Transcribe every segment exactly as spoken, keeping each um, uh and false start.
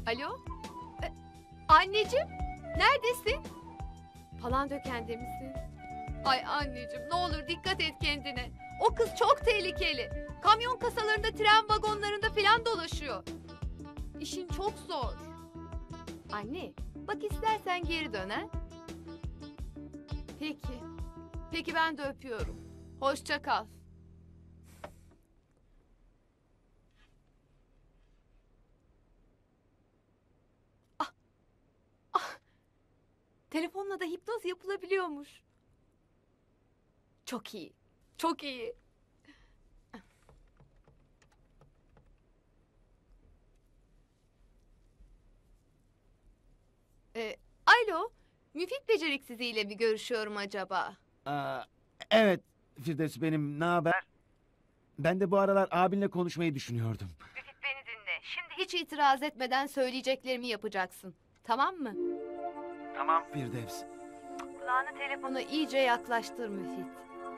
Alo? E, anneciğim, neredesin? Palandöken'de misin? Ay anneciğim, ne olur dikkat et kendine. O kız çok tehlikeli. Kamyon kasalarında, tren vagonlarında filan dolaşıyor. İşin çok zor. Anne, bak istersen geri dön ha. Peki. Peki ben de öpüyorum. Hoşça kal. Ah. Ah. Telefonla da hipnoz yapılabiliyormuş. Çok iyi. Çok iyi. Ee, alo, Müfit beceriksiziyle mi görüşüyorum acaba? Aa, evet Firdevs benim, ne haber? Ben de bu aralar abinle konuşmayı düşünüyordum. Müfit beni dinle. Şimdi hiç itiraz etmeden söyleyeceklerimi yapacaksın. Tamam mı? Tamam Firdevs. Kulağını telefona iyice yaklaştır Müfit.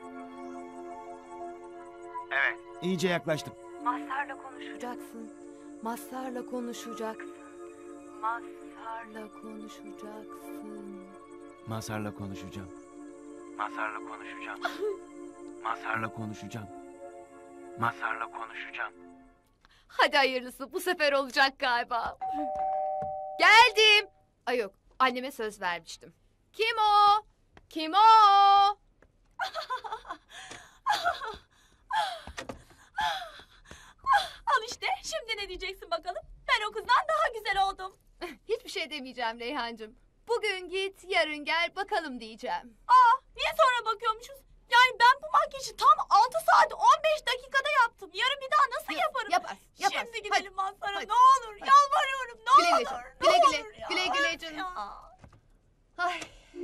Evet. İyice yaklaştım. Mazhar'la konuşacaksın. Mazhar'la konuşacaksın. Mazhar'la konuşacaksın. Mazhar'la konuşacağım. Mazhar'la konuşacağım. Mazhar'la konuşacağım. Mazhar'la konuşacağım. Hadi hayırlısı, bu sefer olacak galiba. Geldim. Ay yok, anneme söz vermiştim. Kim o? Kim o? Al işte, şimdi ne diyeceksin bakalım? Ben o kızdan daha güzel oldum. Hiçbir şey demeyeceğim Reyhancığım. Bugün git, yarın gel bakalım diyeceğim. Aa, niye sonra bakıyormuşuz? Yani ben bu makyajı tam altı saat on beş dakikada yaptım. Yarın bir daha nasıl yaparım? Yaparsın, yaparsın. Şimdi gidelim Mazhar'a, hadi. ne olur, Hadi. yalvarıyorum, ne Güle güle olur, canım, ne güle güle, olur ya. güle güle Öf canım. ya. Ay.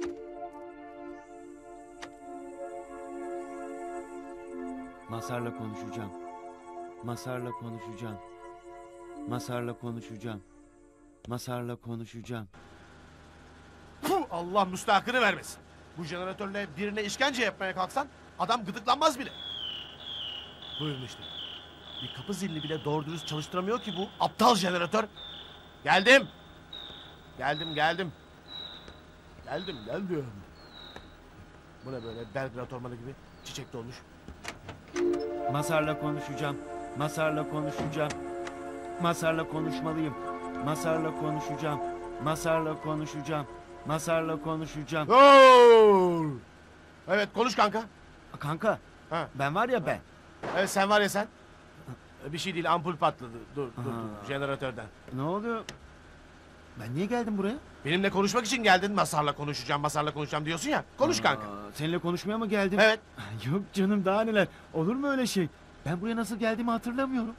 Mazhar'la konuşacağım. Mazhar'la konuşacağım. Mazhar'la konuşacağım. Mazhar'la konuşacağım. Puh, Allah müstahakını vermesin. Bu jeneratörle birine işkence yapmaya kalksan adam gıdıklanmaz bile. Buyurun işte. Bir kapı zilini bile doğru dürüst çalıştıramıyor ki bu aptal jeneratör. Geldim. Geldim geldim. Geldim geldim. Bu ne böyle Belgrad Ormanı gibi çiçek dolmuş. Mazhar'la konuşacağım. Mazhar'la konuşacağım. Mazhar'la konuşmalıyım. Mazhar'la konuşacağım. Mazhar'la konuşacağım. Mazhar'la konuşacağım. Oo! Evet konuş kanka. Kanka, Ha. ben var ya ben. Evet sen var ya sen. Bir şey değil ampul patladı. Dur dur Aha. dur jeneratörden. Ne oluyor? Ben niye geldim buraya? Benimle konuşmak için geldin. Mazhar'la konuşacağım, Mazhar'la konuşacağım diyorsun ya. Konuş kanka. Aa, seninle konuşmaya mı geldim? Evet. Yok canım, daha neler. Olur mu öyle şey? Ben buraya nasıl geldiğimi hatırlamıyorum.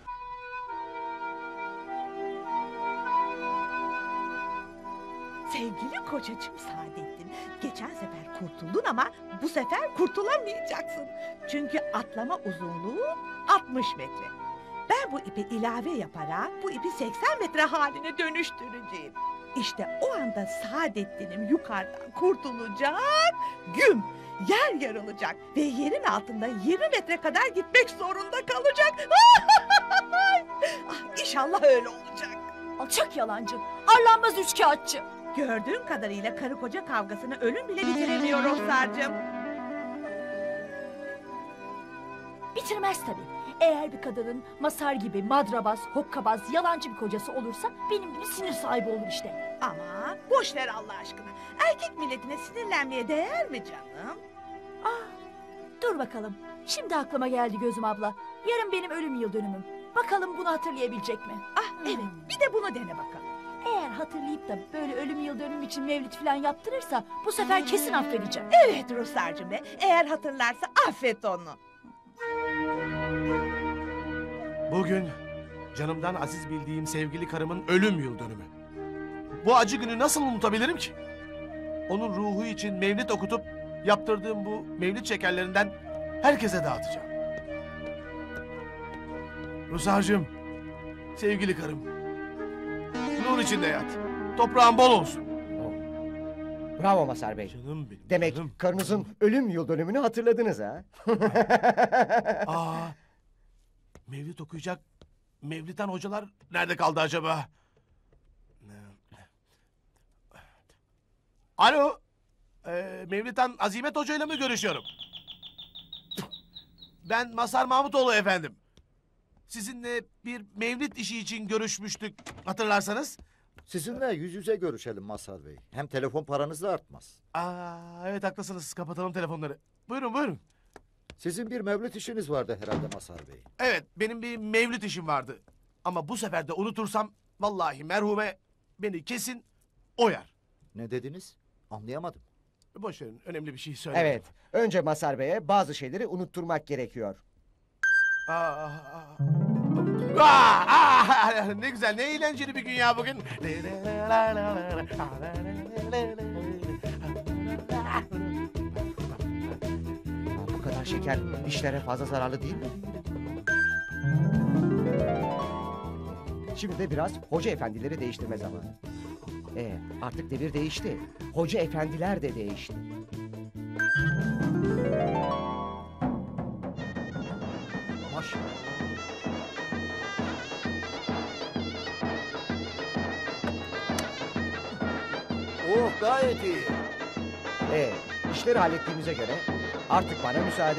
Sevgili kocacığım Saadettin, geçen sefer kurtuldun ama bu sefer kurtulamayacaksın. Çünkü atlama uzunluğu altmış metre. Ben bu ipi ilave yaparak bu ipi seksen metre haline dönüştüreceğim. İşte o anda Saadettin'im yukarıdan kurtulacak, güm, yer yarılacak ve yerin altında yirmi metre kadar gitmek zorunda kalacak. Ah, İnşallah öyle olacak. Alçak yalancı, arlanmaz üçkağıtçı. Gördüğüm kadarıyla karı koca kavgasını ölüm bile bitiremiyor Ruhsar'cığım. Bitirmez tabii. Eğer bir kadının Mazhar gibi madrabaz, hokkabaz, yalancı bir kocası olursa benim gibi sinir sahibi olur işte. Aman boş ver Allah aşkına. Erkek milletine sinirlenmeye değer mi canım? Ah, dur bakalım. Şimdi aklıma geldi Gözüm abla. Yarın benim ölüm yıl dönümüm. Bakalım bunu hatırlayabilecek mi? Ah evet, bir de bunu dene bakalım. Eğer hatırlayıp da böyle ölüm yıl dönümüm için mevlid falan yaptırırsa bu sefer kesin affedeceğim. Evet Ruhsar'cığım be, eğer hatırlarsa affet onu. Bugün canımdan aziz bildiğim sevgili karımın ölüm yıl dönümü. Bu acı günü nasıl unutabilirim ki? Onun ruhu için mevlid okutup yaptırdığım bu mevlid şekerlerinden herkese dağıtacağım. Rusar'cığım, sevgili karım, nur içinde yat. Toprağın bol olsun. Bravo Mazhar Bey. Canım benim. Demek canım. karınızın ölüm yıl dönümünü hatırladınız ha? Aa, mevlid okuyacak Mevlid'den hocalar nerede kaldı acaba? Alo. Ee, Mevlüt'ten Azimet Hoca ile mi görüşüyorum? Ben Mazhar Mahmutoğlu efendim. Sizinle bir mevlid işi için görüşmüştük hatırlarsanız. Sizinle yüz yüze görüşelim Mazhar Bey. Hem telefon paranız da artmaz. Aa, evet haklısınız. Kapatalım telefonları. Buyurun buyurun. Sizin bir mevlüt işiniz vardı herhalde Mazhar Bey. Evet benim bir mevlid işim vardı. Ama bu sefer de unutursam vallahi merhume beni kesin oyar. Ne dediniz? Anlayamadım. Boş verin önemli bir şey söylemeyin. Evet. Önce Mazhar Bey'e bazı şeyleri unutturmak gerekiyor. Aa, aa, aa. Aa, aa, ne güzel ne eğlenceli bir gün ya bugün. Bu kadar şeker dişlere fazla zararlı değil mi? Şimdi de biraz hoca efendileri değiştirme zamanı. Ee, artık devir değişti. Hoca efendiler de değişti. Maşallah. Oh gayet iyi. Ee, işleri hallettiğimize göre artık bana müsaade.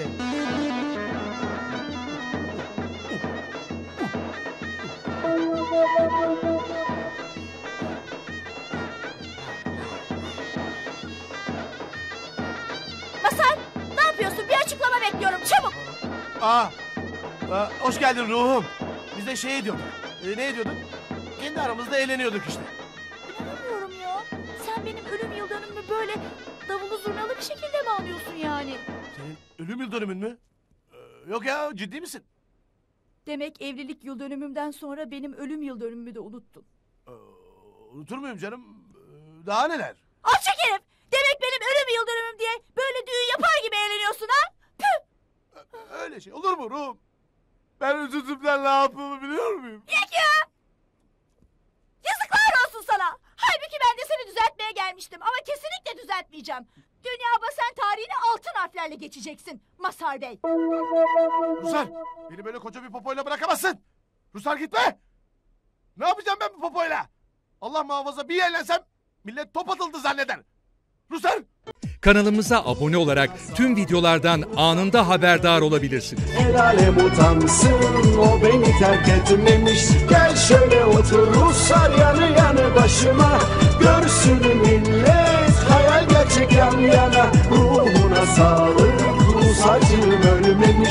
Mazhar, ne yapıyorsun? Bir açıklama bekliyorum. Çabuk. Aa, aa, hoş geldin ruhum. Biz de şey ediyorduk. E, ne ediyorduk? Kendi aramızda eğleniyorduk işte. İnanamıyorum ya. Sen benim ölüm yıl dönümümü böyle davulu zurnalı bir şekilde mi anlıyorsun yani? Senin ölüm yıl dönümün mü? Ee, yok ya ciddi misin? Demek evlilik yıl dönümümden sonra benim ölüm yıl dönümümü de unuttun. Ee, unutur muyum canım? Ee, daha neler? Alçak herif! Demek benim ölüm yıl dönümüm diye böyle düğün yapar gibi eğleniyorsun ha? Püh! Ee, öyle şey olur mu ruhum? Ben üzüntümden ne yaptığımı biliyor muyum? Yok ya! Yazıklar olsun sana! Halbuki ben de seni düzeltmeye gelmiştim ama kesinlikle düzeltmeyeceğim. Dünya basen tarihine altın harflerle geçeceksin Mazhar Bey. Ruslar beni böyle koca bir popoyla bırakamazsın. Ruslar gitme. Ne yapacağım ben bu popoyla? Allah muhafaza bir yerlensem millet top atıldı zanneder. Ruslar. Kanalımıza abone olarak tüm videolardan anında haberdar olabilirsiniz. El alem utansın o beni terk etmemiş. Gel şöyle otur Ruslar yanı yanı başıma. Görsün millet hayal gerçek yan yana. Ruhuna sağlık Rus acım ölmemiş.